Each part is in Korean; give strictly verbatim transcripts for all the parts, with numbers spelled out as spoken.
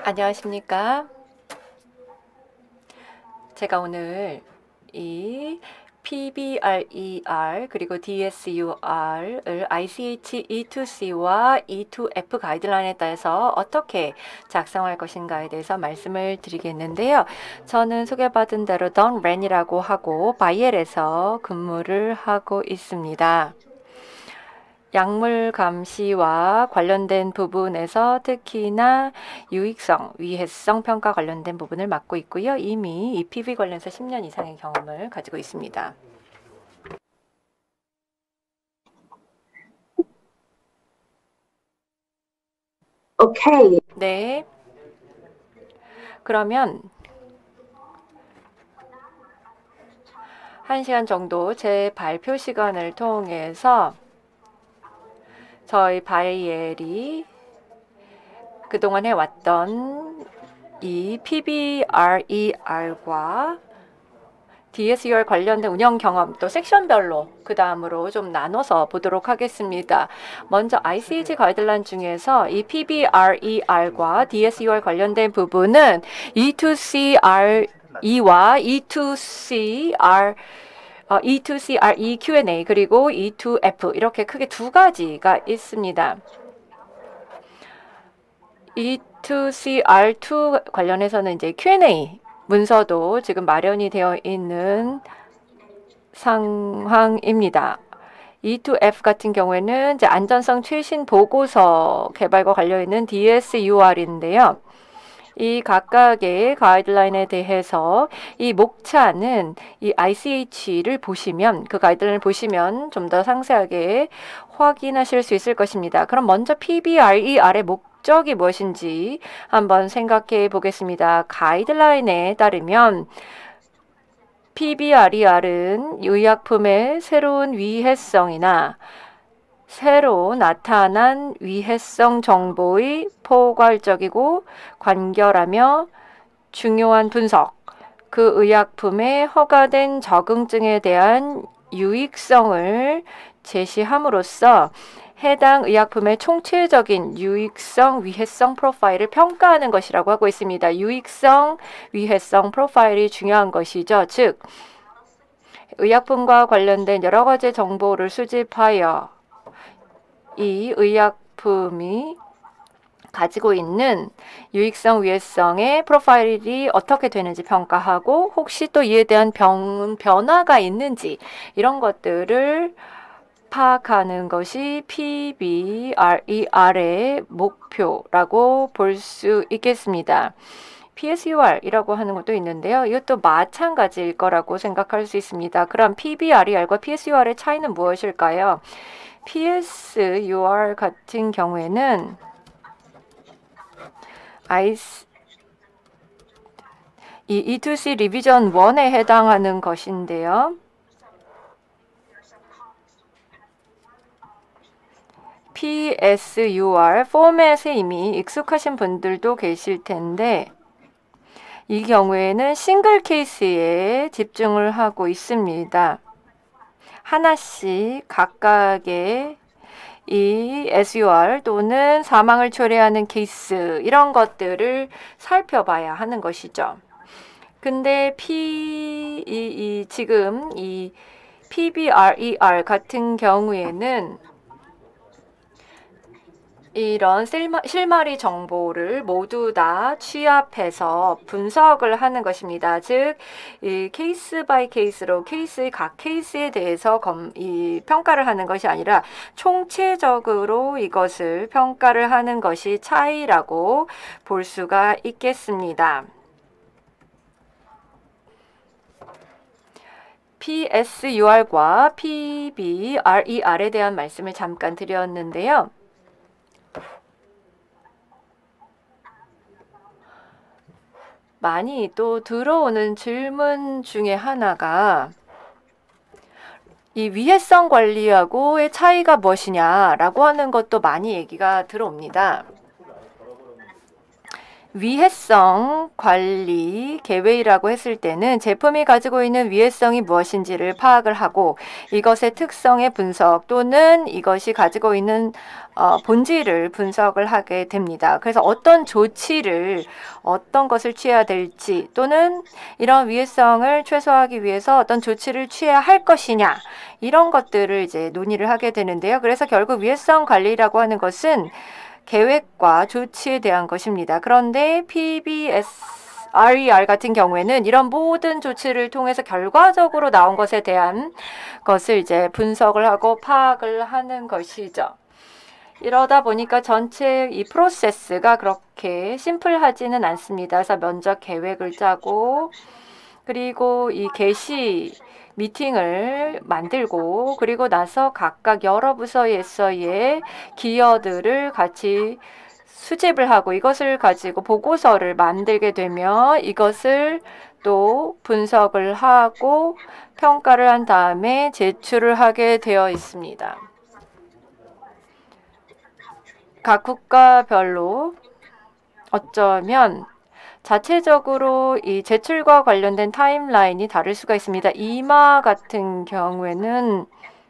안녕하십니까? 제가 오늘 이 피비아레알 그리고 디에스유알을 아이씨에이치 이투씨와 이투에프 가이드라인에 따라서 어떻게 작성할 것인가에 대해서 말씀을 드리겠는데요. 저는 소개받은 대로 던 렌이라고 하고 바이엘에서 근무를 하고 있습니다. 약물 감시와 관련된 부분에서 특히나 유익성, 위해성 평가 관련된 부분을 맡고 있고요. 이미 이 피비 관련해서 십 년 이상의 경험을 가지고 있습니다. 오케이. 네. 그러면 한 시간 정도 제 발표 시간을 통해서 저희 바이엘이 그동안 해왔던 이 피비아레알과 디에스유알 관련된 운영 경험 또 섹션별로 그 다음으로 좀 나눠서 보도록 하겠습니다. 먼저 아이씨에이치 가이드라인 중에서 이 피비아레알과 디에스유알 관련된 부분은 이투씨알이와 이투씨알 어, 이투씨알이 큐앤에이 그리고 이투에프 이렇게 크게 두 가지가 있습니다. 이투씨알투 관련해서는 이제 큐앤에이 문서도 지금 마련이 되어 있는 상황입니다. 이투에프 같은 경우에는 이제 안전성 최신 보고서 개발과 관련있는 디에스유알인데요. 이 각각의 가이드라인에 대해서 이 목차는 이 아이씨에이치를 보시면 그 가이드라인을 보시면 좀 더 상세하게 확인하실 수 있을 것입니다. 그럼 먼저 피비아레알의 목적이 무엇인지 한번 생각해 보겠습니다. 가이드라인에 따르면 피비아레알은 의약품의 새로운 위해성이나 새로 나타난 위해성 정보의 포괄적이고 간결하며 중요한 분석, 그 의약품의 허가된 적응증에 대한 유익성을 제시함으로써 해당 의약품의 총체적인 유익성, 위해성 프로파일을 평가하는 것이라고 하고 있습니다. 유익성, 위해성 프로파일이 중요한 것이죠. 즉, 의약품과 관련된 여러 가지 정보를 수집하여 이 의약품이 가지고 있는 유익성, 위해성의 프로파일이 어떻게 되는지 평가하고 혹시 또 이에 대한 병, 변화가 있는지 이런 것들을 파악하는 것이 피비아레알의 목표라고 볼 수 있겠습니다. 피에스유알이라고 하는 것도 있는데요. 이것도 마찬가지일 거라고 생각할 수 있습니다. 그럼 피비아레알과 피에스유알의 차이는 무엇일까요? 피에스유알 같은 경우에는 아이스 이 이투씨 리비전 일에 해당하는 것인데요. 피에스유알 포맷에 이미 익숙하신 분들도 계실 텐데 이 경우에는 싱글 케이스에 집중을 하고 있습니다. 하나씩 각각의 이 에스유알 또는 사망을 초래하는 케이스 이런 것들을 살펴봐야 하는 것이죠. 근데 피, 이, 이, 지금 이 피비아레알 같은 경우에는 이런 실마, 실마리 정보를 모두 다 취합해서 분석을 하는 것입니다. 즉, 이 케이스 바이 케이스로 케이스의 각 케이스에 대해서 검, 이 평가를 하는 것이 아니라 총체적으로 이것을 평가를 하는 것이 차이라고 볼 수가 있겠습니다. 피에스유알과 피비아레알에 대한 말씀을 잠깐 드렸는데요. 많이 또 들어오는 질문 중에 하나가 이 위해성 관리하고의 차이가 무엇이냐라고 하는 것도 많이 얘기가 들어옵니다. 위해성 관리 계획이라고 했을 때는 제품이 가지고 있는 위해성이 무엇인지를 파악을 하고 이것의 특성의 분석 또는 이것이 가지고 있는 어, 본질을 분석을 하게 됩니다. 그래서 어떤 조치를 어떤 것을 취해야 될지 또는 이런 위해성을 최소화하기 위해서 어떤 조치를 취해야 할 것이냐 이런 것들을 이제 논의를 하게 되는데요. 그래서 결국 위해성 관리라고 하는 것은 계획과 조치에 대한 것입니다. 그런데 피비에스아르이알 같은 경우에는 이런 모든 조치를 통해서 결과적으로 나온 것에 대한 것을 이제 분석을 하고 파악을 하는 것이죠. 이러다 보니까 전체 이 프로세스가 그렇게 심플하지는 않습니다. 그래서 먼저 계획을 짜고 그리고 이 게시 미팅을 만들고 그리고 나서 각각 여러 부서에서의 기여들을 같이 수집을 하고 이것을 가지고 보고서를 만들게 되며 이것을 또 분석을 하고 평가를 한 다음에 제출을 하게 되어 있습니다. 각 국가별로 어쩌면 자체적으로 이 제출과 관련된 타임라인이 다를 수가 있습니다. 이마 같은 경우에는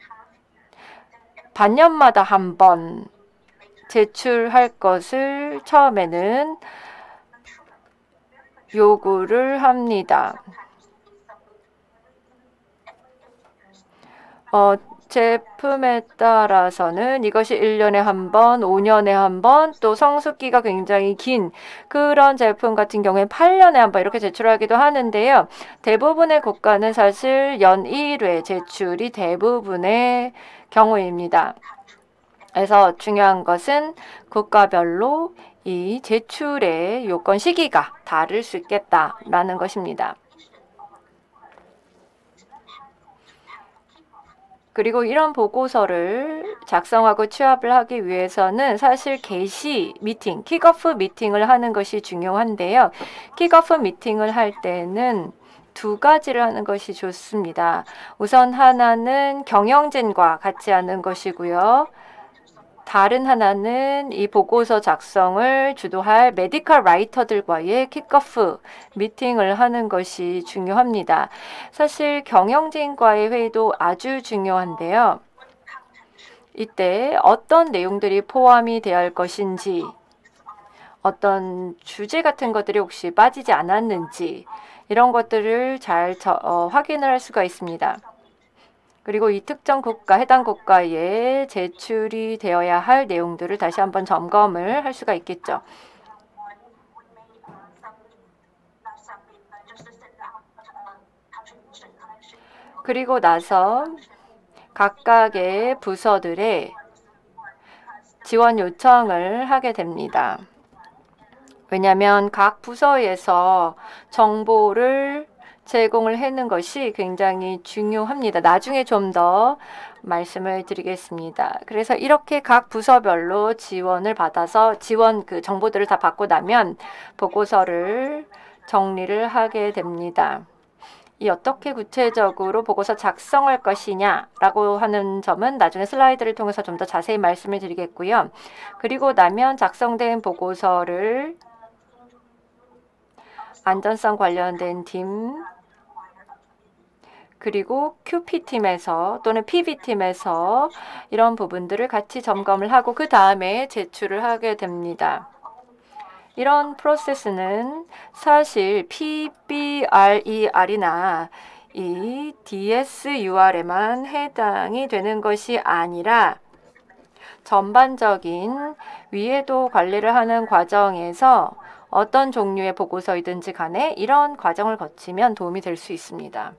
반년마다 한 번 제출할 것을 처음에는 요구를 합니다. 어, 제품에 따라서는 이것이 일 년에 한 번, 오 년에 한 번, 또 성숙기가 굉장히 긴 그런 제품 같은 경우에 팔 년에 한 번 이렇게 제출하기도 하는데요. 대부분의 국가는 사실 연 일 회 제출이 대부분의 경우입니다. 그래서 중요한 것은 국가별로 이 제출의 요건 시기가 다를 수 있겠다라는 것입니다. 그리고 이런 보고서를 작성하고 취합을 하기 위해서는 사실 게시 미팅, 킥오프 미팅을 하는 것이 중요한데요. 킥오프 미팅을 할 때는 두 가지를 하는 것이 좋습니다. 우선 하나는 경영진과 같이 하는 것이고요. 다른 하나는 이 보고서 작성을 주도할 메디컬 라이터들과의 킥오프 미팅을 하는 것이 중요합니다. 사실 경영진과의 회의도 아주 중요한데요. 이때 어떤 내용들이 포함이 되어야 할 것인지 어떤 주제 같은 것들이 혹시 빠지지 않았는지 이런 것들을 잘 저, 어, 확인을 할 수가 있습니다. 그리고 이 특정 국가, 해당 국가에 제출이 되어야 할 내용들을 다시 한번 점검을 할 수가 있겠죠. 그리고 나서 각각의 부서들의 지원 요청을 하게 됩니다. 왜냐하면 각 부서에서 정보를 제공을 하는 것이 굉장히 중요합니다. 나중에 좀 더 말씀을 드리겠습니다. 그래서 이렇게 각 부서별로 지원을 받아서 지원 그 정보들을 다 받고 나면 보고서를 정리를 하게 됩니다. 이 어떻게 구체적으로 보고서 작성할 것이냐라고 하는 점은 나중에 슬라이드를 통해서 좀 더 자세히 말씀을 드리겠고요. 그리고 나면 작성된 보고서를 안전성 관련된 팀 그리고 큐피팀에서 또는 피비팀에서 이런 부분들을 같이 점검을 하고 그 다음에 제출을 하게 됩니다. 이런 프로세스는 사실 피비알이알이나 이 디에스유알에만 해당이 되는 것이 아니라 전반적인 위해도 관리를 하는 과정에서 어떤 종류의 보고서이든지 간에 이런 과정을 거치면 도움이 될 수 있습니다.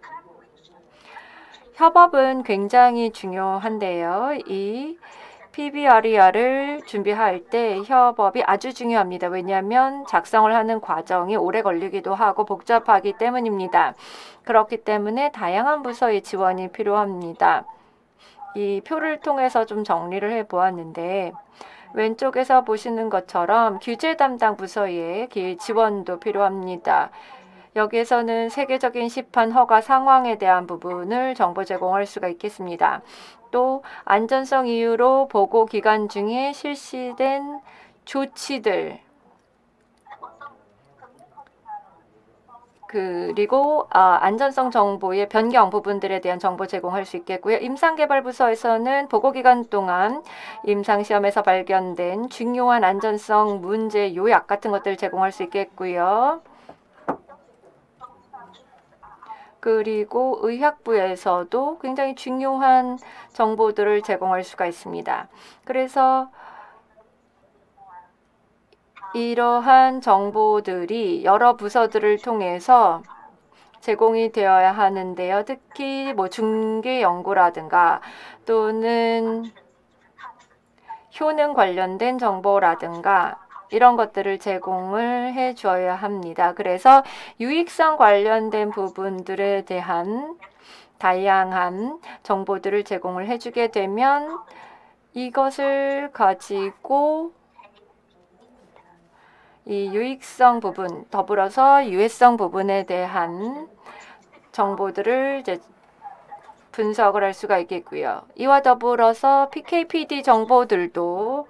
협업은 굉장히 중요한데요. 이 피비알이알을 준비할 때 협업이 아주 중요합니다. 왜냐하면 작성을 하는 과정이 오래 걸리기도 하고 복잡하기 때문입니다. 그렇기 때문에 다양한 부서의 지원이 필요합니다. 이 표를 통해서 좀 정리를 해보았는데 왼쪽에서 보시는 것처럼 규제 담당 부서의 지원도 필요합니다. 여기에서는 세계적인 시판 허가 상황에 대한 부분을 정보 제공할 수가 있겠습니다. 또 안전성 이유로 보고 기간 중에 실시된 조치들 그리고 아, 안전성 정보의 변경 부분들에 대한 정보 제공할 수 있겠고요. 임상개발부서에서는 보고기간 동안 임상시험에서 발견된 중요한 안전성 문제 요약 같은 것들을 제공할 수 있겠고요. 그리고 의학부에서도 굉장히 중요한 정보들을 제공할 수가 있습니다. 그래서 이러한 정보들이 여러 부서들을 통해서 제공이 되어야 하는데요. 특히 뭐 중개 연구라든가 또는 효능 관련된 정보라든가 이런 것들을 제공을 해 줘야 합니다. 그래서 유익성 관련된 부분들에 대한 다양한 정보들을 제공을 해주게 되면 이것을 가지고 이 유익성 부분 더불어서 유해성 부분에 대한 정보들을 이제 분석을 할 수가 있겠고요. 이와 더불어서 피케이피디 정보들도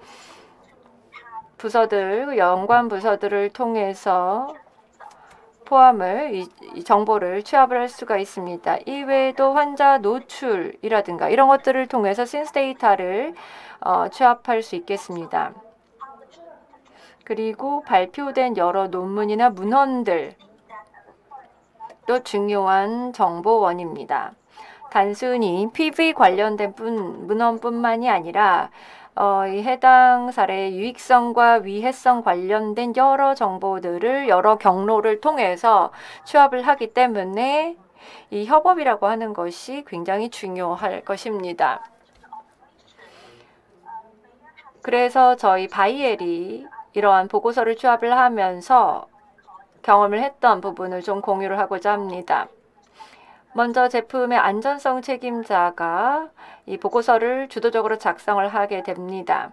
부서들, 연관 부서들을 통해서 포함을 이, 이 정보를 취합을 할 수가 있습니다. 이외에도 환자 노출이라든가 이런 것들을 통해서 신스 데이터를 어, 취합할 수 있겠습니다. 그리고 발표된 여러 논문이나 문헌들 또 중요한 정보원입니다. 단순히 피브이 관련된 분, 문헌뿐만이 아니라 어, 이 해당 사례의 유익성과 위해성 관련된 여러 정보들을 여러 경로를 통해서 취합을 하기 때문에 이 협업이라고 하는 것이 굉장히 중요할 것입니다. 그래서 저희 바이엘이 이러한 보고서를 취합을 하면서 경험을 했던 부분을 좀 공유를 하고자 합니다. 먼저 제품의 안전성 책임자가 이 보고서를 주도적으로 작성을 하게 됩니다.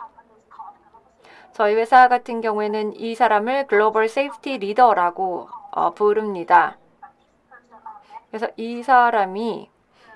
저희 회사 같은 경우에는 이 사람을 글로벌 세이프티 리더라고 어, 부릅니다. 그래서 이 사람이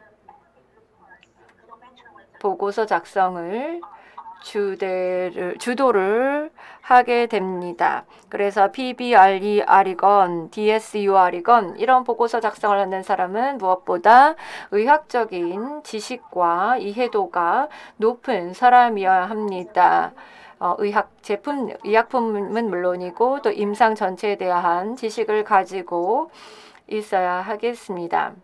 보고서 작성을 주대를, 주도를 하게 됩니다. 그래서 피비알이알이건 디에스유알이건 이런 보고서 작성을 하는 사람은 무엇보다 의학적인 지식과 이해도가 높은 사람이어야 합니다. 어, 의학 제품, 의약품은 물론이고 또 임상 전체에 대한 지식을 가지고 있어야 하겠습니다.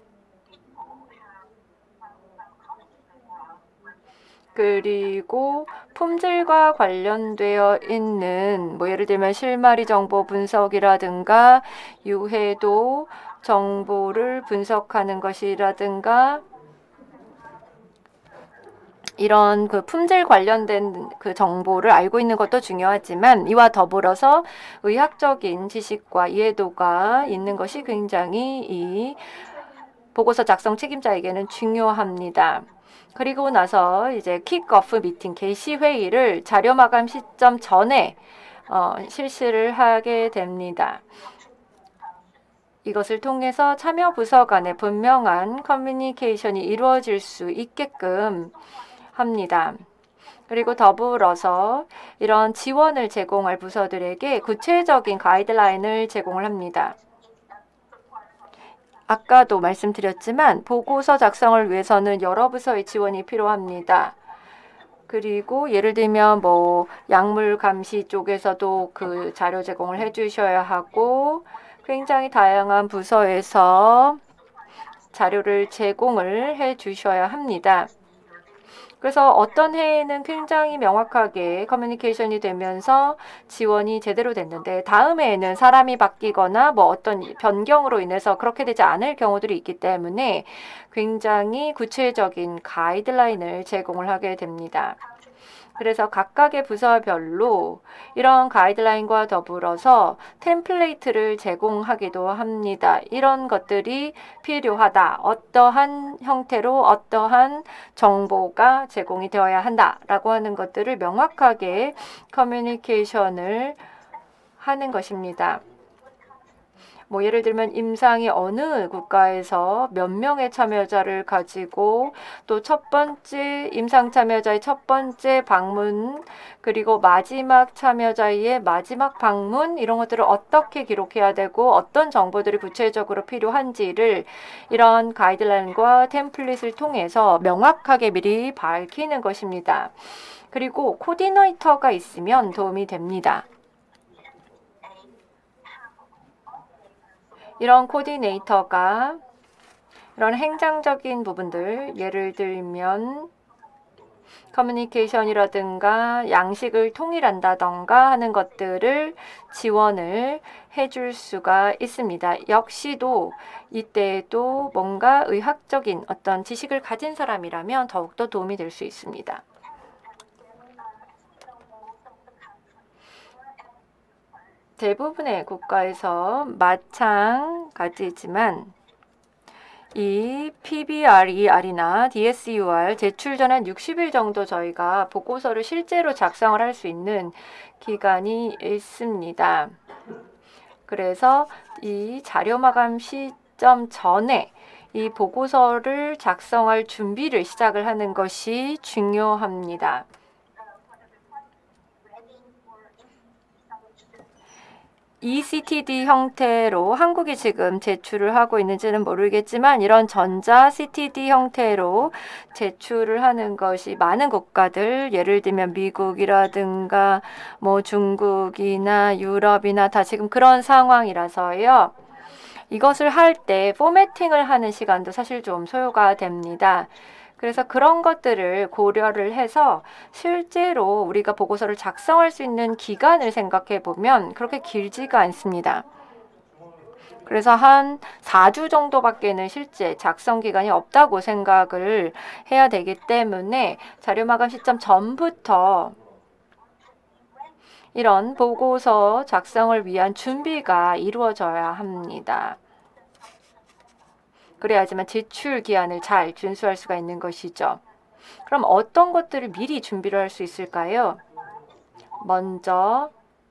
그리고 품질과 관련되어 있는 뭐 예를 들면 실마리 정보 분석이라든가 유해도 정보를 분석하는 것이라든가 이런 그 품질 관련된 그 정보를 알고 있는 것도 중요하지만 이와 더불어서 의학적인 지식과 이해도가 있는 것이 굉장히 이 보고서 작성 책임자에게는 중요합니다. 그리고 나서 이제 킥오프 미팅 개시 회의를 자료 마감 시점 전에 어, 실시를 하게 됩니다. 이것을 통해서 참여 부서 간의 분명한 커뮤니케이션이 이루어질 수 있게끔 합니다. 그리고 더불어서 이런 지원을 제공할 부서들에게 구체적인 가이드라인을 제공을 합니다. 아까도 말씀드렸지만 보고서 작성을 위해서는 여러 부서의 지원이 필요합니다. 그리고 예를 들면 뭐 약물 감시 쪽에서도 그 자료 제공을 해주셔야 하고 굉장히 다양한 부서에서 자료를 제공을 해주셔야 합니다. 그래서 어떤 해에는 굉장히 명확하게 커뮤니케이션이 되면서 지원이 제대로 됐는데 다음 해에는 사람이 바뀌거나 뭐 어떤 변경으로 인해서 그렇게 되지 않을 경우들이 있기 때문에 굉장히 구체적인 가이드라인을 제공을 하게 됩니다. 그래서 각각의 부서별로 이런 가이드라인과 더불어서 템플레이트를 제공하기도 합니다. 이런 것들이 필요하다. 어떠한 형태로 어떠한 정보가 제공이 되어야 한다라고 하는 것들을 명확하게 커뮤니케이션을 하는 것입니다. 뭐 예를 들면 임상이 어느 국가에서 몇 명의 참여자를 가지고 또 첫 번째 임상 참여자의 첫 번째 방문 그리고 마지막 참여자의 마지막 방문 이런 것들을 어떻게 기록해야 되고 어떤 정보들이 구체적으로 필요한지를 이런 가이드라인과 템플릿을 통해서 명확하게 미리 밝히는 것입니다. 그리고 코디네이터가 있으면 도움이 됩니다. 이런 코디네이터가 이런 행정적인 부분들, 예를 들면 커뮤니케이션이라든가 양식을 통일한다던가 하는 것들을 지원을 해줄 수가 있습니다. 역시도 이때도 뭔가 의학적인 어떤 지식을 가진 사람이라면 더욱더 도움이 될 수 있습니다. 대부분의 국가에서 마찬가지지만 이 피비알이알이나 디에스유알 제출 전에 육십 일 정도 저희가 보고서를 실제로 작성을 할 수 있는 기간이 있습니다. 그래서 이 자료 마감 시점 전에 이 보고서를 작성할 준비를 시작을 하는 것이 중요합니다. 이씨티디 형태로 한국이 지금 제출을 하고 있는지는 모르겠지만 이런 전자 씨티디 형태로 제출을 하는 것이 많은 국가들 예를 들면 미국이라든가 뭐 중국이나 유럽이나 다 지금 그런 상황이라서요. 이것을 할 때 포매팅을 하는 시간도 사실 좀 소요가 됩니다. 그래서 그런 것들을 고려를 해서 실제로 우리가 보고서를 작성할 수 있는 기간을 생각해 보면 그렇게 길지가 않습니다. 그래서 한 사 주 정도밖에는 실제 작성 기간이 없다고 생각을 해야 되기 때문에 자료 마감 시점 전부터 이런 보고서 작성을 위한 준비가 이루어져야 합니다. 그래야지만 제출 기한을 잘 준수할 수가 있는 것이죠. 그럼 어떤 것들을 미리 준비를 할 수 있을까요? 먼저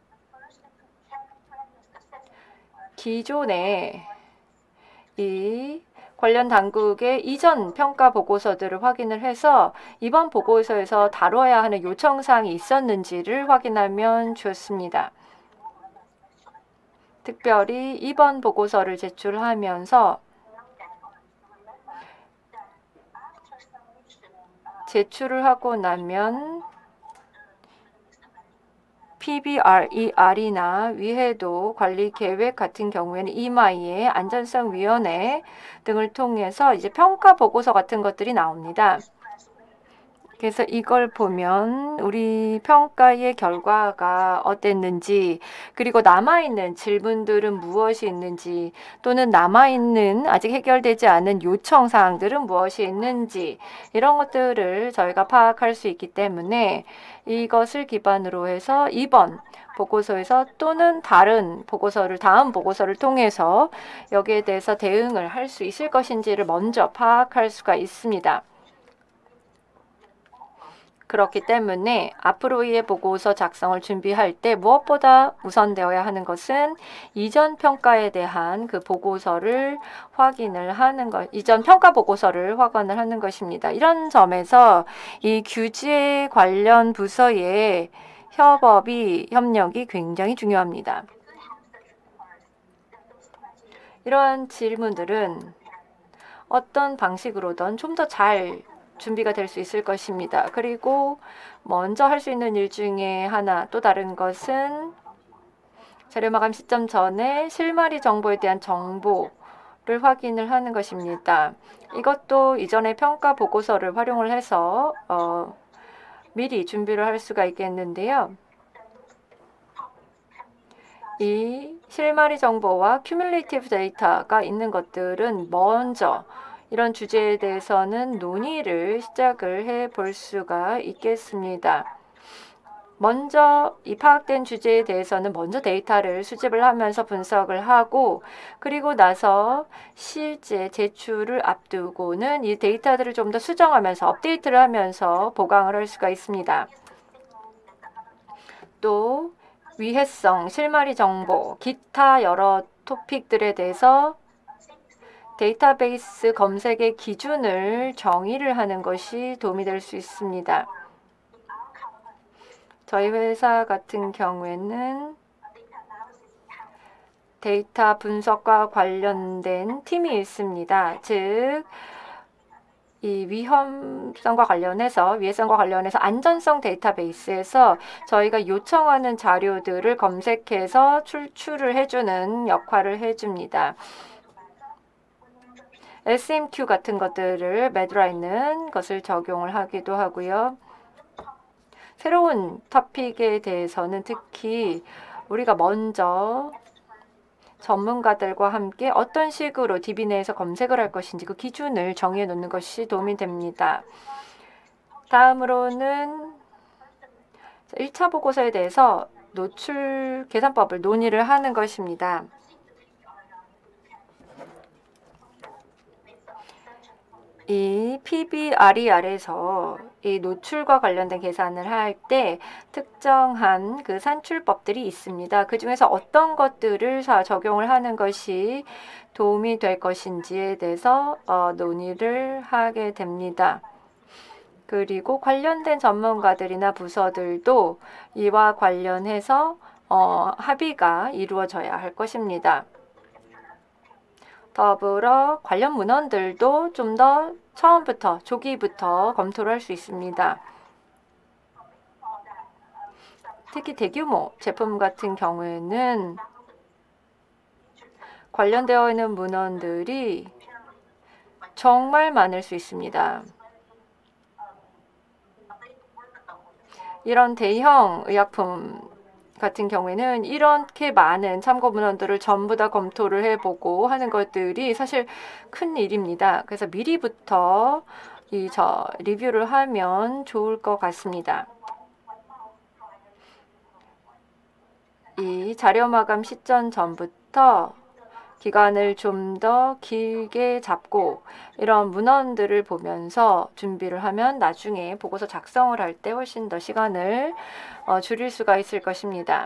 기존에 이 관련 당국의 이전 평가 보고서들을 확인을 해서 이번 보고서에서 다뤄야 하는 요청사항이 있었는지를 확인하면 좋습니다. 특별히 이번 보고서를 제출하면서 제출을 하고 나면 피비알이알이나 위해도 관리 계획 같은 경우에는 이마이의 안전성위원회 등을 통해서 이제 평가 보고서 같은 것들이 나옵니다. 그래서 이걸 보면 우리 평가의 결과가 어땠는지 그리고 남아있는 질문들은 무엇이 있는지 또는 남아있는 아직 해결되지 않은 요청사항들은 무엇이 있는지 이런 것들을 저희가 파악할 수 있기 때문에 이것을 기반으로 해서 이번 보고서에서 또는 다른 보고서를 다음 보고서를 통해서 여기에 대해서 대응을 할 수 있을 것인지를 먼저 파악할 수가 있습니다. 그렇기 때문에 앞으로의 보고서 작성을 준비할 때 무엇보다 우선되어야 하는 것은 이전 평가에 대한 그 보고서를 확인을 하는 것, 이전 평가 보고서를 확인을 하는 것입니다. 이런 점에서 이 규제 관련 부서의 협업이, 협력이 굉장히 중요합니다. 이러한 질문들은 어떤 방식으로든 좀 더 잘 준비가 될 수 있을 것입니다. 그리고 먼저 할 수 있는 일 중에 하나 또 다른 것은 자료 마감 시점 전에 실마리 정보에 대한 정보를 확인을 하는 것입니다. 이것도 이전의 평가 보고서를 활용을 해서 어, 미리 준비를 할 수가 있겠는데요. 이 실마리 정보와 큐뮬레이티브 데이터가 있는 것들은 먼저 이런 주제에 대해서는 논의를 시작을 해 볼 수가 있겠습니다. 먼저 이 파악된 주제에 대해서는 먼저 데이터를 수집을 하면서 분석을 하고 그리고 나서 실제 제출을 앞두고는 이 데이터들을 좀 더 수정하면서 업데이트를 하면서 보강을 할 수가 있습니다. 또 위해성, 실마리 정보, 기타 여러 토픽들에 대해서 데이터베이스 검색의 기준을 정의를 하는 것이 도움이 될 수 있습니다. 저희 회사 같은 경우에는 데이터 분석과 관련된 팀이 있습니다. 즉, 이 위험성과 관련해서, 위해성과 관련해서 안전성 데이터베이스에서 저희가 요청하는 자료들을 검색해서 출출을 해주는 역할을 해줍니다. 에스엠큐 같은 것들을 매두라 있는 것을 적용을 하기도 하고요. 새로운 토픽에 대해서는 특히 우리가 먼저 전문가들과 함께 어떤 식으로 디비 내에서 검색을 할 것인지 그 기준을 정해 놓는 것이 도움이 됩니다. 다음으로는 일 차 보고서에 대해서 노출 계산법을 논의를 하는 것입니다. 이 피비알이알에서 이 노출과 관련된 계산을 할 때 특정한 그 산출법들이 있습니다. 그 중에서 어떤 것들을 적용을 하는 것이 도움이 될 것인지에 대해서 어, 논의를 하게 됩니다. 그리고 관련된 전문가들이나 부서들도 이와 관련해서 어, 합의가 이루어져야 할 것입니다. 더불어 관련 문헌들도 좀 더 처음부터 조기부터 검토를 할 수 있습니다. 특히 대규모 제품 같은 경우에는 관련되어 있는 문헌들이 정말 많을 수 있습니다. 이런 대형 의약품 같은 경우에는 이렇게 많은 참고 문헌들을 전부 다 검토를 해보고 하는 것들이 사실 큰 일입니다. 그래서 미리부터 이 저 리뷰를 하면 좋을 것 같습니다. 이 자료 마감 시점 전부터 기간을 좀 더 길게 잡고 이런 문헌들을 보면서 준비를 하면 나중에 보고서 작성을 할 때 훨씬 더 시간을 어, 줄일 수가 있을 것입니다.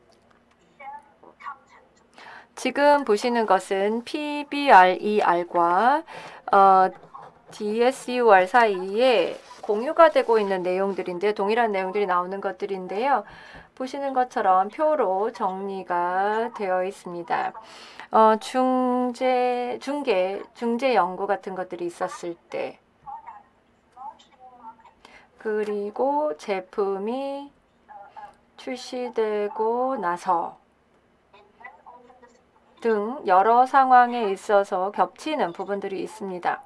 지금 보시는 것은 피비알이알과 어, 디에스유알 사이에 공유가 되고 있는 내용들인데 동일한 내용들이 나오는 것들인데요. 보시는 것처럼 표로 정리가 되어 있습니다. 어, 중재, 중개, 중재 연구 같은 것들이 있었을 때 그리고 제품이 출시되고 나서 등 여러 상황에 있어서 겹치는 부분들이 있습니다.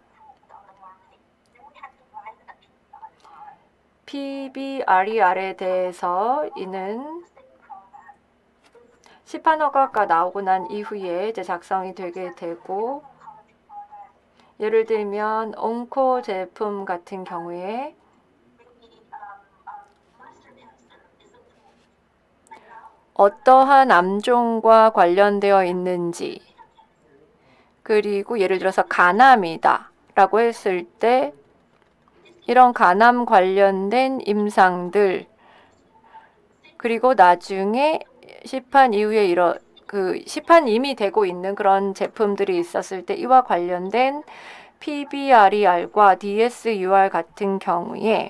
피비알이알에 대해서 이는 시판 허가가 나오고 난 이후에 이제 작성이 되게 되고 예를 들면 온코 제품 같은 경우에 어떠한 암종과 관련되어 있는지 그리고 예를 들어서 간암이다 라고 했을 때 이런 간암 관련된 임상들 그리고 나중에 시판 이후에 이런 그 시판 이미 되고 있는 그런 제품들이 있었을 때 이와 관련된 피비알이알과 디에스유알 같은 경우에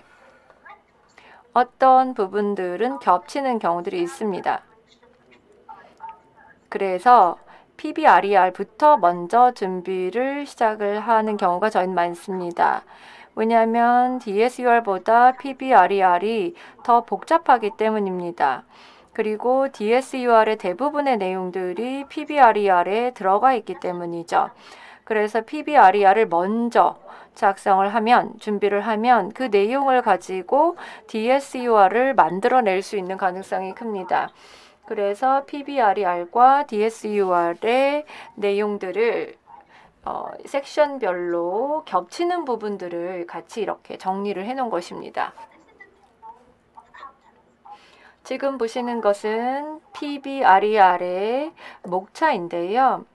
어떤 부분들은 겹치는 경우들이 있습니다. 그래서 피비알이알부터 먼저 준비를 시작을 하는 경우가 저희는 많습니다. 왜냐하면 디에스유알보다 피비알이알이 더 복잡하기 때문입니다. 그리고 디에스유알의 대부분의 내용들이 피비알이알에 들어가 있기 때문이죠. 그래서 피비알이알을 먼저 작성을 하면, 준비를 하면 그 내용을 가지고 디에스유알을 만들어낼 수 있는 가능성이 큽니다. 그래서 피비알이알과 디에스유알의 내용들을 어, 섹션별로 겹치는 부분들을 같이 이렇게 정리를 해놓은 것입니다. 지금 보시는 것은 피비알이알의 목차인데요.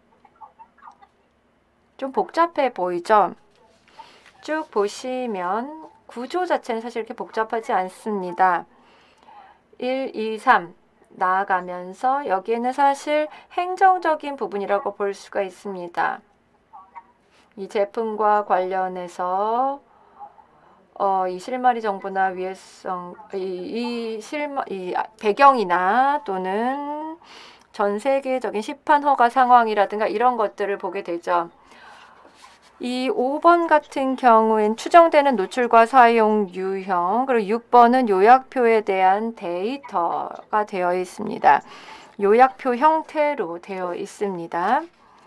좀 복잡해 보이죠? 쭉 보시면 구조 자체는 사실 이렇게 복잡하지 않습니다. 일, 이, 삼 나아가면서 여기에는 사실 행정적인 부분이라고 볼 수가 있습니다. 이 제품과 관련해서 어, 이 실마리 정보나 위해성, 이, 이 실마, 이 배경이나 또는 전 세계적인 시판 허가 상황이라든가 이런 것들을 보게 되죠. 이 오 번 같은 경우엔 추정되는 노출과 사용 유형, 그리고 육 번은 요약표에 대한 데이터가 되어 있습니다. 요약표 형태로 되어 있습니다.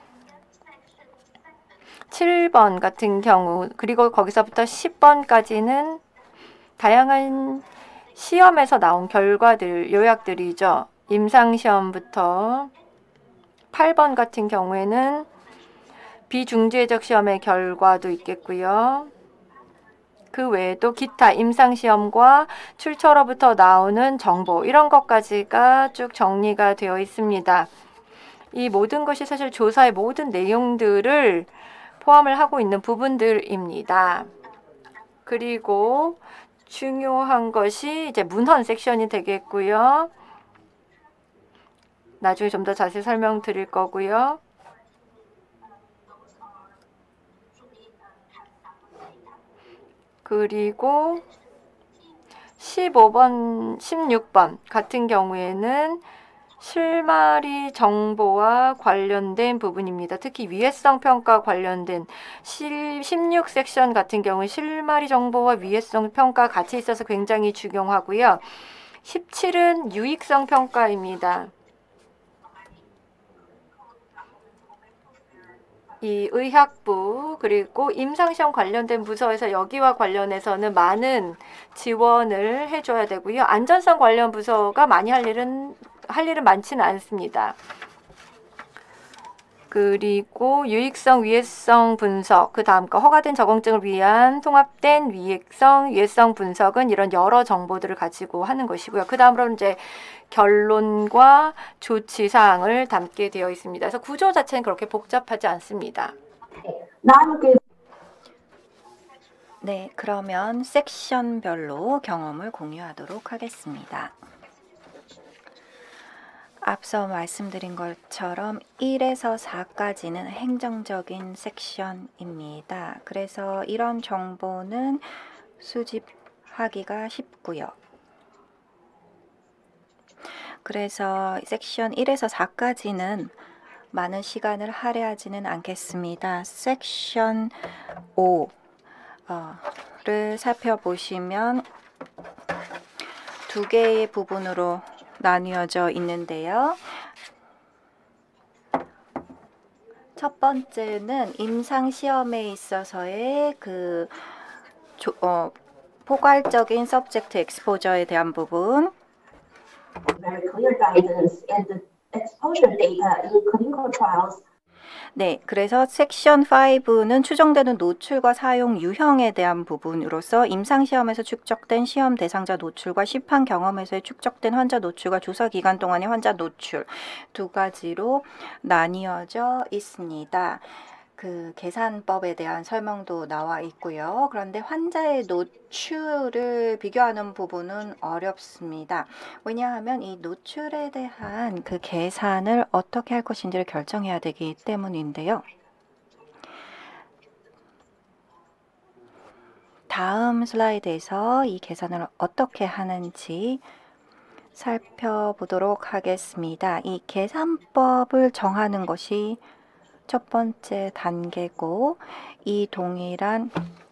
칠 번 같은 경우, 그리고 거기서부터 십 번까지는 다양한 시험에서 나온 결과들, 요약들이죠. 임상시험부터 팔 번 같은 경우에는 비중재적 시험의 결과도 있겠고요. 그 외에도 기타 임상시험과 출처로부터 나오는 정보 이런 것까지가 쭉 정리가 되어 있습니다. 이 모든 것이 사실 조사의 모든 내용들을 포함을 하고 있는 부분들입니다. 그리고 중요한 것이 이제 문헌 섹션이 되겠고요. 나중에 좀 더 자세히 설명드릴 거고요. 그리고 십오 번, 십육 번 같은 경우에는 실마리 정보와 관련된 부분입니다. 특히 위해성 평가 관련된 십육 섹션 같은 경우는 실마리 정보와 위해성 평가 같이 있어서 굉장히 중요하고요. 십칠은 유익성 평가입니다. 이 의학부 그리고 임상시험 관련된 부서에서 여기와 관련해서는 많은 지원을 해줘야 되고요. 안전성 관련 부서가 많이 할 일은 할 일은 많지는 않습니다. 그리고 유익성, 위해성 분석, 그 다음 거 허가된 적응증을 위한 통합된 위익성, 위해성 분석은 이런 여러 정보들을 가지고 하는 것이고요. 그 다음으로 이제 결론과 조치 사항을 담게 되어 있습니다. 그래서 구조 자체는 그렇게 복잡하지 않습니다. 네, 그러면 섹션별로 경험을 공유하도록 하겠습니다. 앞서 말씀드린 것처럼 일에서 사까지는 행정적인 섹션입니다. 그래서 이런 정보는 수집하기가 쉽고요. 그래서 섹션 일에서 사까지는 많은 시간을 할애하지는 않겠습니다. 섹션 오를 살펴보시면 두 개의 부분으로 나뉘어져 있는데요. 첫 번째는 임상시험에 있어서의 그 조, 어, 포괄적인 서브젝트 엑스포저에 대한 부분, very clear guidance and the exposure data in clinical trials. 네, 그래서 섹션 오는 추정되는 노출과 사용 유형에 대한 부분으로서 임상시험에서 축적된 시험 대상자 노출과 시판 경험에서의 축적된 환자 노출과 조사 기간 동안의 환자 노출 두 가지로 나뉘어져 있습니다. 그 계산법에 대한 설명도 나와 있고요. 그런데 환자의 노출을 비교하는 부분은 어렵습니다. 왜냐하면 이 노출에 대한 그 계산을 어떻게 할 것인지를 결정해야 되기 때문인데요. 다음 슬라이드에서 이 계산을 어떻게 하는지 살펴보도록 하겠습니다. 이 계산법을 정하는 것이 첫 번째 단계고, 이 동일한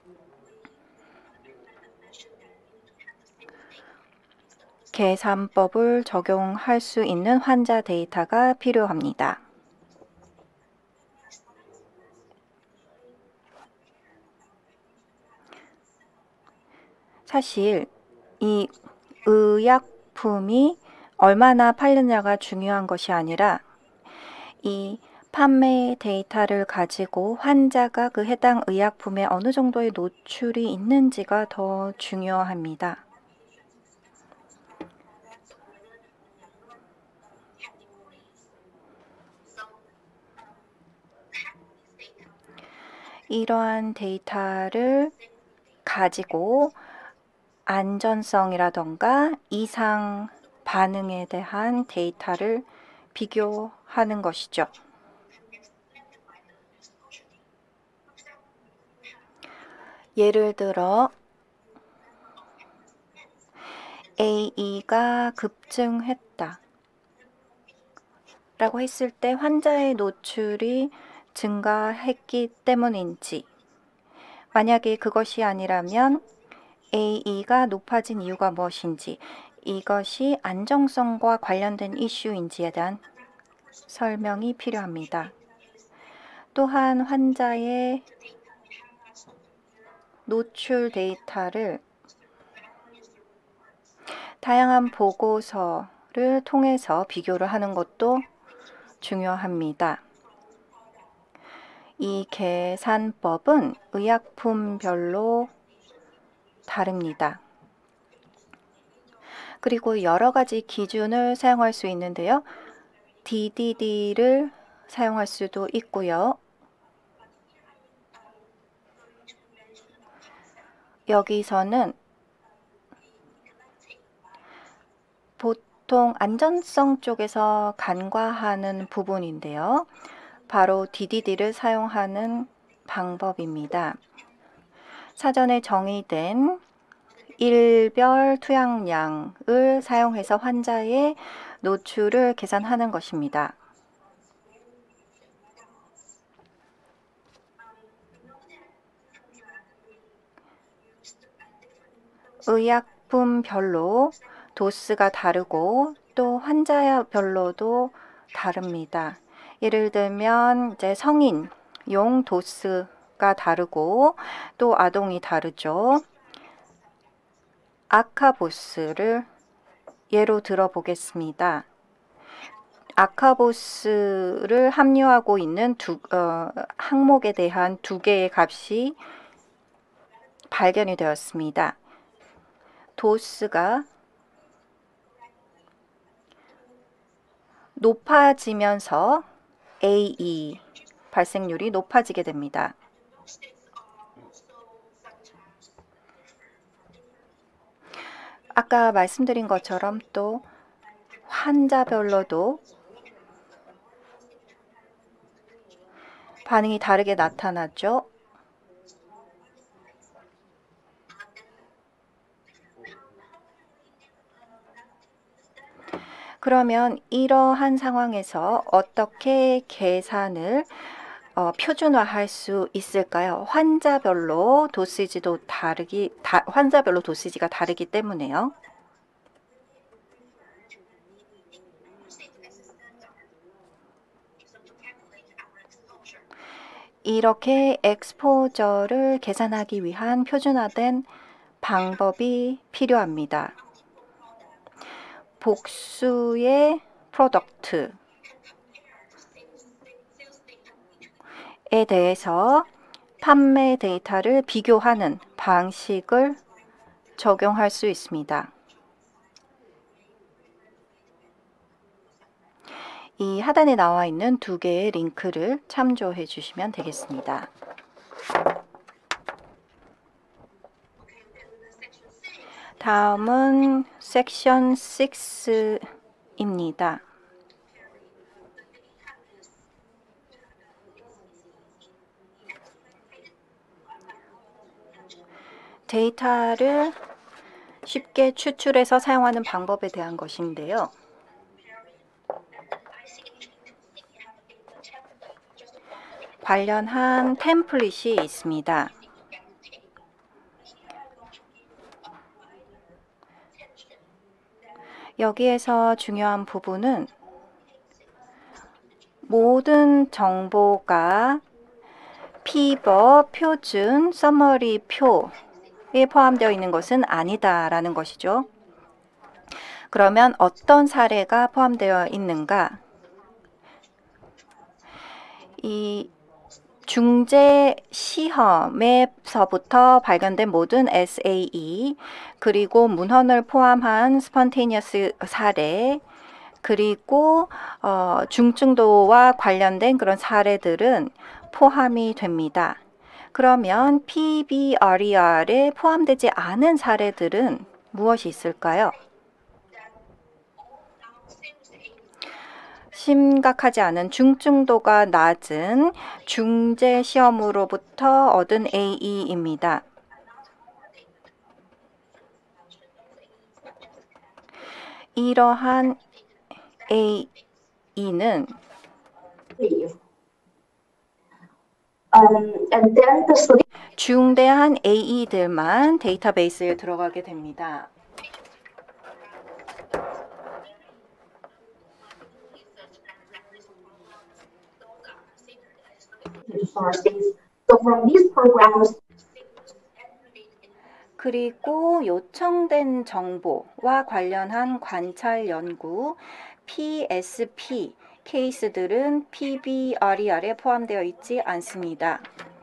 계산법을 적용할 수 있는 환자 데이터가 필요합니다. 사실 이 의약품이 얼마나 팔렸냐가 중요한 것이 아니라 이 판매 데이터를 가지고 환자가 그 해당 의약품에 어느 정도의 노출이 있는지가 더 중요합니다. 이러한 데이터를 가지고 안전성이라던가 이상 반응에 대한 데이터를 비교하는 것이죠. 예를 들어 에이이가 급증했다 라고 했을 때 환자의 노출이 증가했기 때문인지, 만약에 그것이 아니라면 에이이가 높아진 이유가 무엇인지, 이것이 안정성과 관련된 이슈인지에 대한 설명이 필요합니다. 또한 환자의 노출 데이터를 다양한 보고서를 통해서 비교를 하는 것도 중요합니다. 이 계산법은 의약품별로 다릅니다. 그리고 여러 가지 기준을 사용할 수 있는데요. 디디디를 사용할 수도 있고요. 여기서는 보통 안전성 쪽에서 간과하는 부분인데요. 바로 디디디를 사용하는 방법입니다. 사전에 정의된 일별 투약량을 사용해서 환자의 노출을 계산하는 것입니다. 의약품별로 도스가 다르고 또 환자별로도 다릅니다. 예를 들면 이제 성인용 도스가 다르고 또 아동이 다르죠. 아카보스를 예로 들어보겠습니다. 아카보스를 함유하고 있는 두, 어, 항목에 대한 두 개의 값이 발견이 되었습니다. 도스가 높아지면서 에이이 발생률이 높아지게 됩니다. 아까 말씀드린 것처럼 또 환자별로도 반응이 다르게 나타났죠. 그러면 이러한 상황에서 어떻게 계산을 어, 표준화할 수 있을까요? 환자별로 도시지도 다르기, 다, 환자별로 도시지가 다르기 때문에요. 이렇게 엑스포저를 계산하기 위한 표준화된 방법이 필요합니다. 복수의 프로덕트에 대해서 판매 데이터를 비교하는 방식을 적용할 수 있습니다. 이 하단에 나와 있는 두 개의 링크를 참조해 주시면 되겠습니다. 다음은 섹션 육입니다. 데이터를 쉽게 추출해서 사용하는 방법에 대한 것인데요. 관련한 템플릿이 있습니다. 여기에서 중요한 부분은 모든 정보가 피버 표준 서머리 표에 포함되어 있는 것은 아니다라는 것이죠. 그러면 어떤 사례가 포함되어 있는가? 이 중재 시험에서부터 발견된 모든 에스에이이, 그리고 문헌을 포함한 스폰테니어스 사례, 그리고 어, 중증도와 관련된 그런 사례들은 포함이 됩니다. 그러면 피비알이알에 포함되지 않은 사례들은 무엇이 있을까요? 심각하지 않은 중증도가 낮은 중재 시험으로부터 얻은 에이이입니다. 이러한 에이이는 Um, and then the solution 중대한 에이이들만 데이터베이스에 들어가게 됩니다. sources. So from these programs, 그리고 요청된 정보와 관련한 관찰 연구 피에스피 케이스들은 피비알이알에 포함되어 있지 않습니다.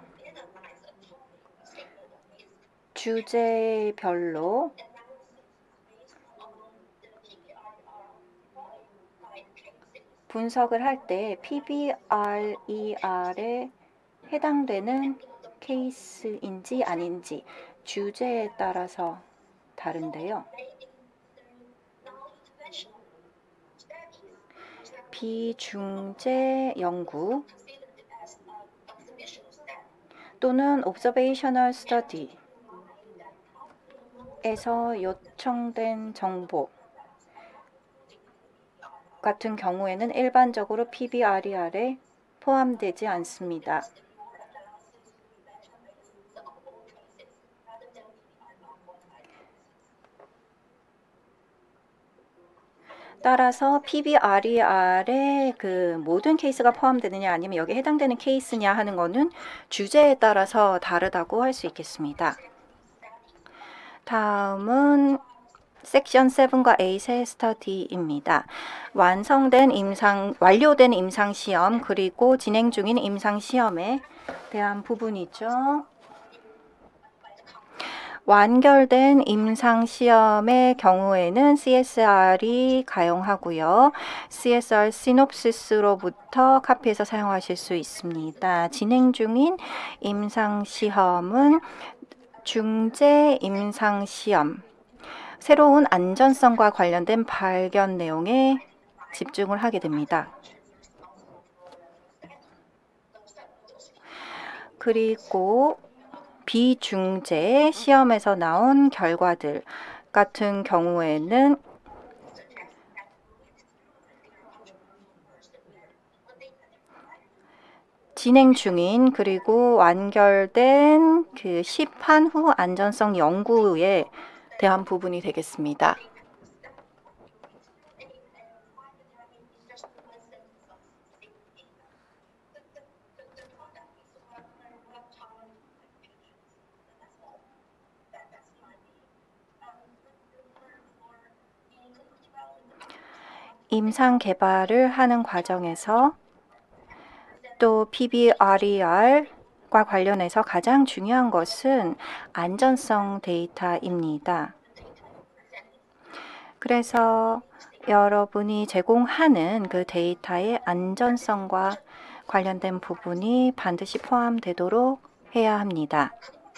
주제별로 분석을 할 때 피비알이알에 해당되는 케이스인지 아닌지 주제에 따라서 다른데요. 비중재 연구 또는 observational study 에서 요청된 정보 같은 경우에는 일반적으로 피비알이알에 포함되지 않습니다. 따라서 피비알이알에 그 모든 케이스가 포함되느냐 아니면 여기에 해당되는 케이스냐 하는 거는 주제에 따라서 다르다고 할 수 있겠습니다. 다음은 섹션 칠과 에잇의 스터디입니다. 완성된 임상, 완료된 임상시험 그리고 진행 중인 임상시험에 대한 부분이죠. 완결된 임상시험의 경우에는 씨에스알이 가용하고요. 씨에스알 시놉시스로부터 카피해서 사용하실 수 있습니다. 진행 중인 임상시험은 중재 임상시험, 새로운 안전성과 관련된 발견 내용에 집중을 하게 됩니다. 그리고 비중재 시험에서 나온 결과들 같은 경우에는 진행 중인 그리고 완결된 그 시판 후 안전성 연구에 대한 부분이 되겠습니다. 임상 개발을 하는 과정에서 또 피비알이알과 관련해서 가장 중요한 것은 안전성 데이터입니다. 그래서 여러분이 제공하는 그 데이터의 안전성과 관련된 부분이 반드시 포함되도록 해야 합니다.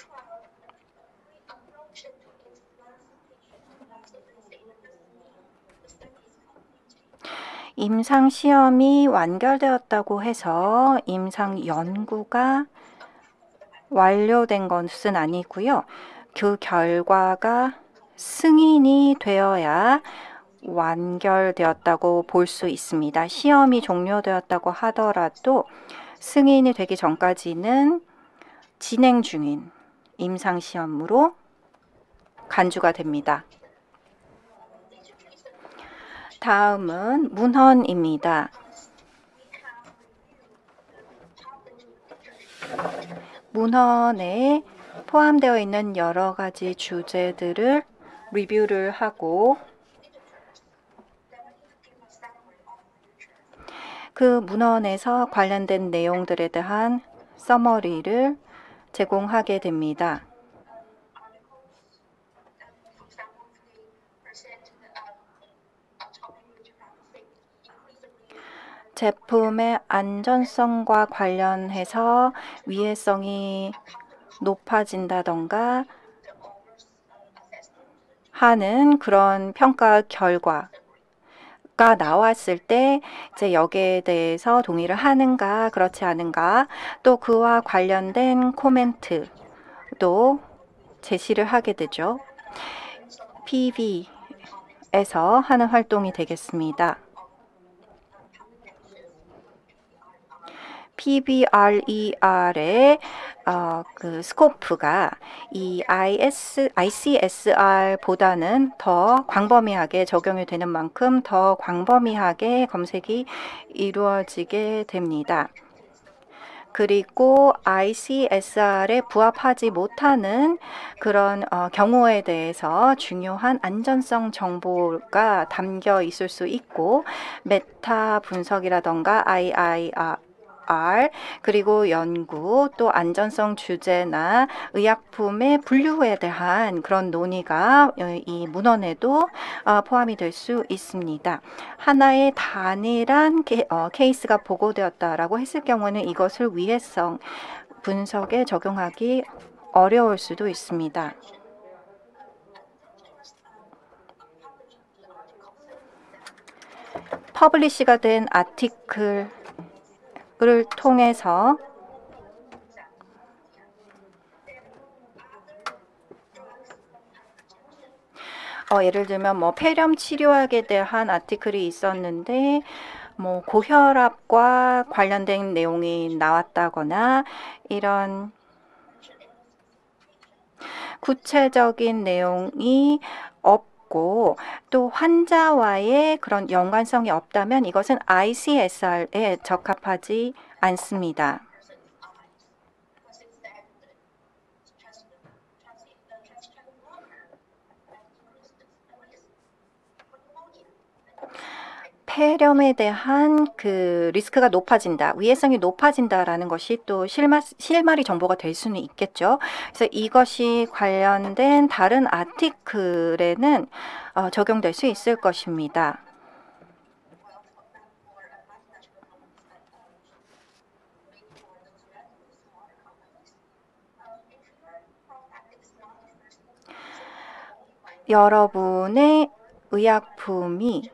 임상 시험이 완결되었다고 해서 임상 연구가 완료된 것은 아니고요. 그 결과가 승인이 되어야 완결되었다고 볼 수 있습니다. 시험이 종료되었다고 하더라도 승인이 되기 전까지는 진행 중인 임상 시험으로 간주가 됩니다. 다음은 문헌입니다. 문헌에 포함되어 있는 여러 가지 주제들을 리뷰를 하고 그 문헌에서 관련된 내용들에 대한 서머리를 제공하게 됩니다. 제품의 안전성과 관련해서 위해성이 높아진다던가 하는 그런 평가 결과 가 나왔을 때 이제 여기에 대해서 동의를 하는가 그렇지 않은가 또 그와 관련된 코멘트도 제시를 하게 되죠. 피비에서 하는 활동이 되겠습니다. 피비알이알의 어, 그 스코프가 이 아이에스, 아이씨에스알보다는 더 광범위하게 적용이 되는 만큼 더 광범위하게 검색이 이루어지게 됩니다. 그리고 아이씨에스알에 부합하지 못하는 그런 어, 경우에 대해서 중요한 안전성 정보가 담겨 있을 수 있고 메타 분석이라던가 아이아이알 그리고 연구 또 안전성 주제나 의약품의 분류에 대한 그런 논의가 이 문헌에도 포함이 될 수 있습니다. 하나의 단일한 케이스가 보고되었다라고 했을 경우는 이것을 위해성 분석에 적용하기 어려울 수도 있습니다. 퍼블리시가 된 아티클 을 통해서 어, 예를 들면 뭐 폐렴 치료학에 대한 아티클이 있었는데 뭐 고혈압과 관련된 내용이 나왔다거나 이런 구체적인 내용이 없고 또 환자와의 그런 연관성이 없다면 이것은 아이씨에스알에 적합하지 않습니다. 폐렴에 대한 그 리스크가 높아진다, 위해성이 높아진다라는 것이 또 실마, 실마리 정보가 될 수는 있겠죠. 그래서 이것이 관련된 다른 아티클에는 어, 적용될 수 있을 것입니다. 여러분의 의약품이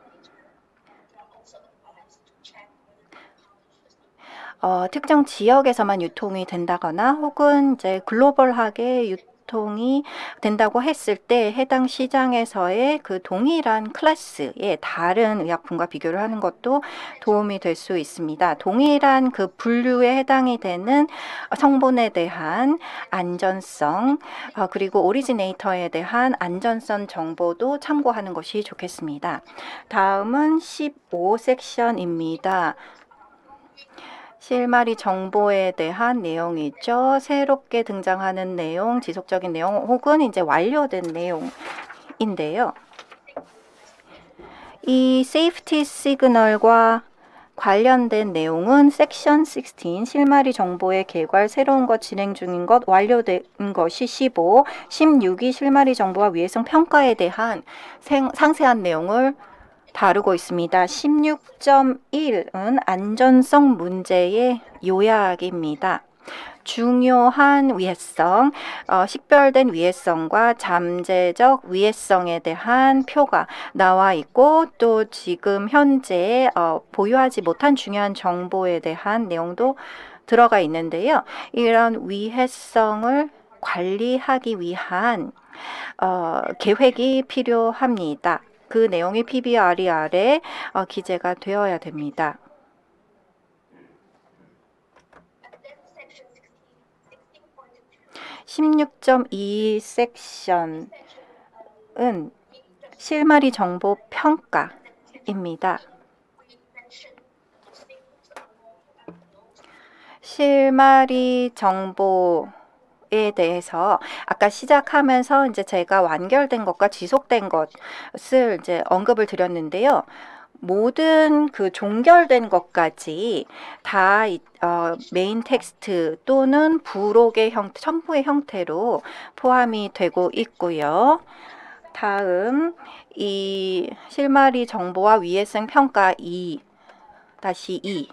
어, 특정 지역에서만 유통이 된다거나 혹은 이제 글로벌하게 유통이 된다고 했을 때 해당 시장에서의 그 동일한 클래스의 다른 의약품과 비교를 하는 것도 도움이 될 수 있습니다. 동일한 그 분류에 해당이 되는 성분에 대한 안전성 어, 그리고 오리지네이터에 대한 안전성 정보도 참고하는 것이 좋겠습니다. 다음은 십오 섹션입니다. 실마리 정보에 대한 내용이죠. 새롭게 등장하는 내용, 지속적인 내용 혹은 이제 완료된 내용인데요. 이 세이프티 시그널과 관련된 내용은 섹션 십육 실마리 정보의 개괄 새로운 것 진행 중인 것 완료된 것이 십오, 십육이 실마리 정보와 위해성 평가에 대한 생, 상세한 내용을 다루고 있습니다. 십육 점 일은 안전성 문제의 요약입니다. 중요한 위해성, 어, 식별된 위해성과 잠재적 위해성에 대한 표가 나와 있고 또 지금 현재 어, 보유하지 못한 중요한 정보에 대한 내용도 들어가 있는데요. 이런 위해성을 관리하기 위한 어, 계획이 필요합니다. 그 내용이 피비알이알에 어, 기재가 되어야 됩니다. 십육 점 이 섹션은 실마리 정보 평가입니다. 실마리 정보 에 대해서 아까 시작하면서 이제 제가 완결된 것과 지속된 것을 이제 언급을 드렸는데요. 모든 그 종결된 것까지 다 어, 메인 텍스트 또는 부록의 형태, 첨부의 형태로 포함이 되고 있고요. 다음 이 실마리 정보와 위해성 평가 이 다시 이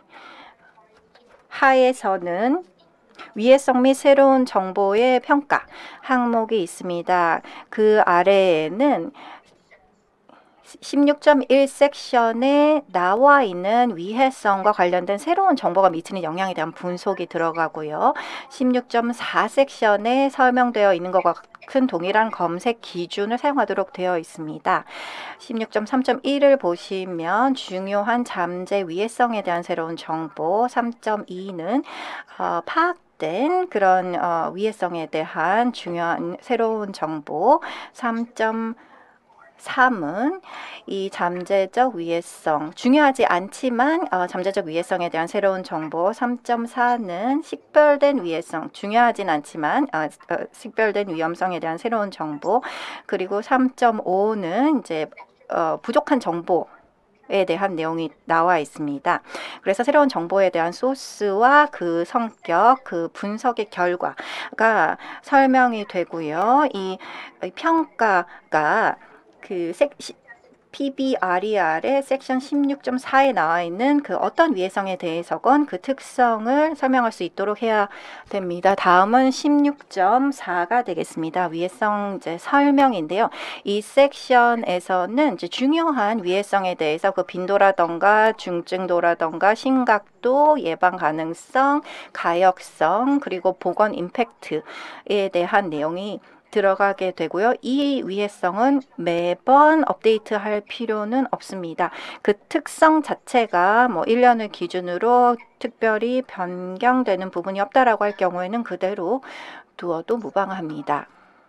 하에서는 위해성 및 새로운 정보의 평가 항목이 있습니다. 그 아래에는 십육 점 일 섹션에 나와 있는 위해성과 관련된 새로운 정보가 미치는 영향에 대한 분석이 들어가고요. 십육 점 사 섹션에 설명되어 있는 것과 같은 동일한 검색 기준을 사용하도록 되어 있습니다. 십육 점 삼 점 일을 보시면 중요한 잠재 위해성에 대한 새로운 정보, 삼 점 이는 어, 파악된 그런 어, 위해성에 대한 중요한 새로운 정보, 삼 점 삼은 이 잠재적 위해성, 중요하지 않지만 어, 잠재적 위해성에 대한 새로운 정보, 삼 점 사는 식별된 위해성, 중요하진 않지만 어, 어, 식별된 위험성에 대한 새로운 정보, 그리고 삼 점 오는 이제 어, 부족한 정보 에 대한 내용이 나와 있습니다. 그래서 새로운 정보에 대한 소스와 그 성격, 그 분석의 결과가 설명이 되고요. 이 평가가 그 섹, 피비알이알의 섹션 십육 점 사에 나와 있는 그 어떤 위해성에 대해서건 그 특성을 설명할 수 있도록 해야 됩니다. 다음은 십육 점 사가 되겠습니다. 위해성 이제 설명인데요. 이 섹션에서는 이제 중요한 위해성에 대해서 그 빈도라던가 중증도라던가 심각도, 예방 가능성, 가역성, 그리고 보건 임팩트에 대한 내용이 들어가게 되고요. 이 위해성은 매번 업데이트할 필요는 없습니다. 그 특성 자체가 뭐 일 년을 기준으로 특별히 변경되는 부분이 없다라고 할 경우에는 그대로 두어도 무방합니다.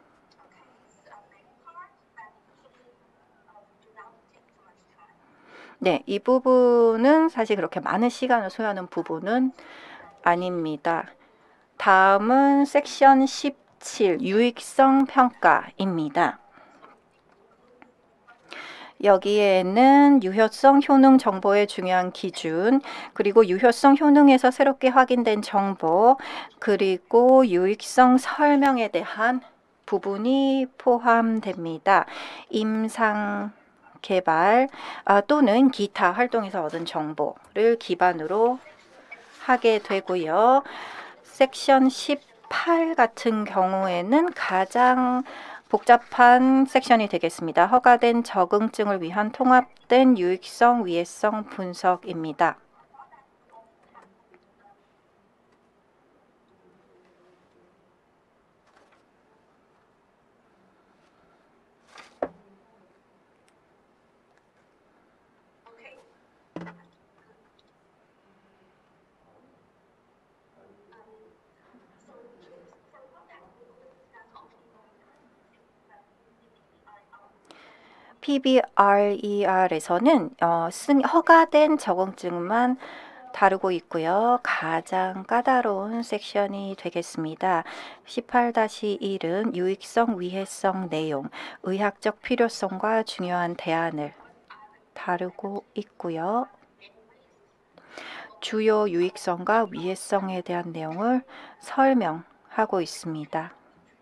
네, 이 부분은 사실 그렇게 많은 시간을 소요하는 부분은 아닙니다. 다음은 섹션 십칠 유익성 평가입니다. 여기에는 유효성 효능 정보의 중요한 기준, 그리고 유효성 효능에서 새롭게 확인된 정보, 그리고 유익성 설명에 대한 부분이 포함됩니다. 임상 개발 또는 기타 활동에서 얻은 정보를 기반으로 하게 되고요. 섹션 십팔 같은 경우에는 가장 복잡한 섹션이 되겠습니다. 허가된 적응증을 위한 통합된 유익성, 위해성 분석입니다. 피비알이알에서는 어, 승, 허가된 적응증만 다루고 있고요. 가장 까다로운 섹션이 되겠습니다. 십팔 일은 유익성, 위해성 내용, 의학적 필요성과 중요한 대안을 다루고 있고요. 주요 유익성과 위해성에 대한 내용을 설명하고 있습니다.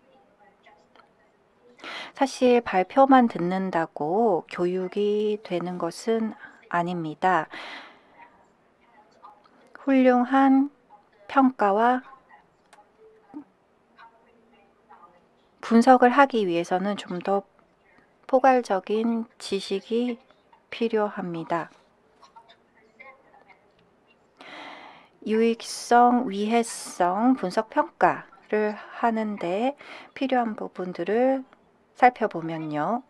사실 발표만 듣는다고 교육이 되는 것은 아닙니다. 훌륭한 평가와 분석을 하기 위해서는 좀 더 포괄적인 지식이 필요합니다. 유익성, 위해성, 분석 평가를 하는데 필요한 부분들을 살펴보면요.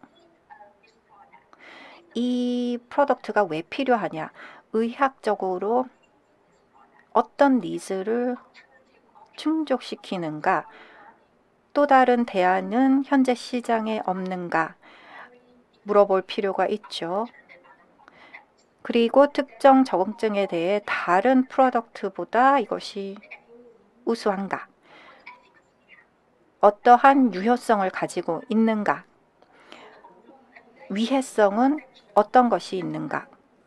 이 프로덕트가 왜 필요하냐? 의학적으로 어떤 니즈를 충족시키는가? 또 다른 대안은 현재 시장에 없는가? 물어볼 필요가 있죠. 그리고 특정 적응증에 대해 다른 프로덕트보다 이것이 우수한가? 어떠한 유효성을 가지고 있는가? 위해성은 어떤 것이 있는가?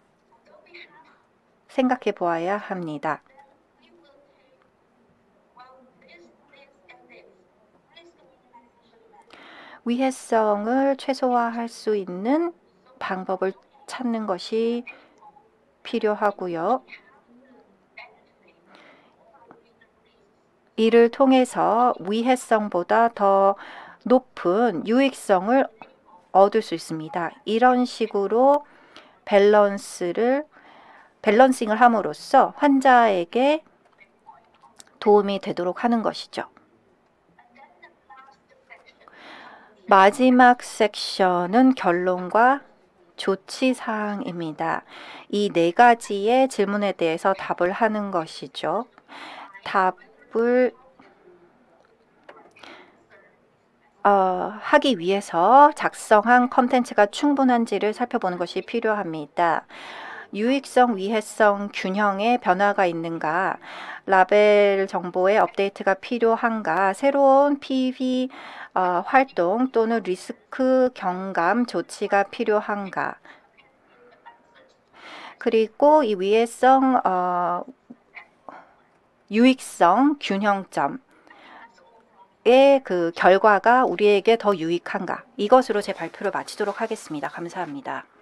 생각해 보아야 합니다. 위해성을 최소화할 수 있는 방법을 찾는 것이 필요하고요. 이를 통해서 위해성보다 더 높은 유익성을 얻을 수 있습니다. 이런 식으로 밸런스를 밸런싱을 함으로써 환자에게 도움이 되도록 하는 것이죠. 마지막 섹션은 결론과 조치사항입니다. 이 네 가지의 질문에 대해서 답을 하는 것이죠. 답을 어, 하기 위해서 작성한 컨텐츠가 충분한지를 살펴보는 것이 필요합니다. 유익성, 위해성, 균형에 변화가 있는가, 라벨 정보의 업데이트가 필요한가, 새로운 피비 어, 활동 또는 리스크 경감 조치가 필요한가, 그리고 이 위해성, 어, 유익성, 균형점 의 그 결과가 우리에게 더 유익한가, 이것으로 제 발표를 마치도록 하겠습니다. 감사합니다.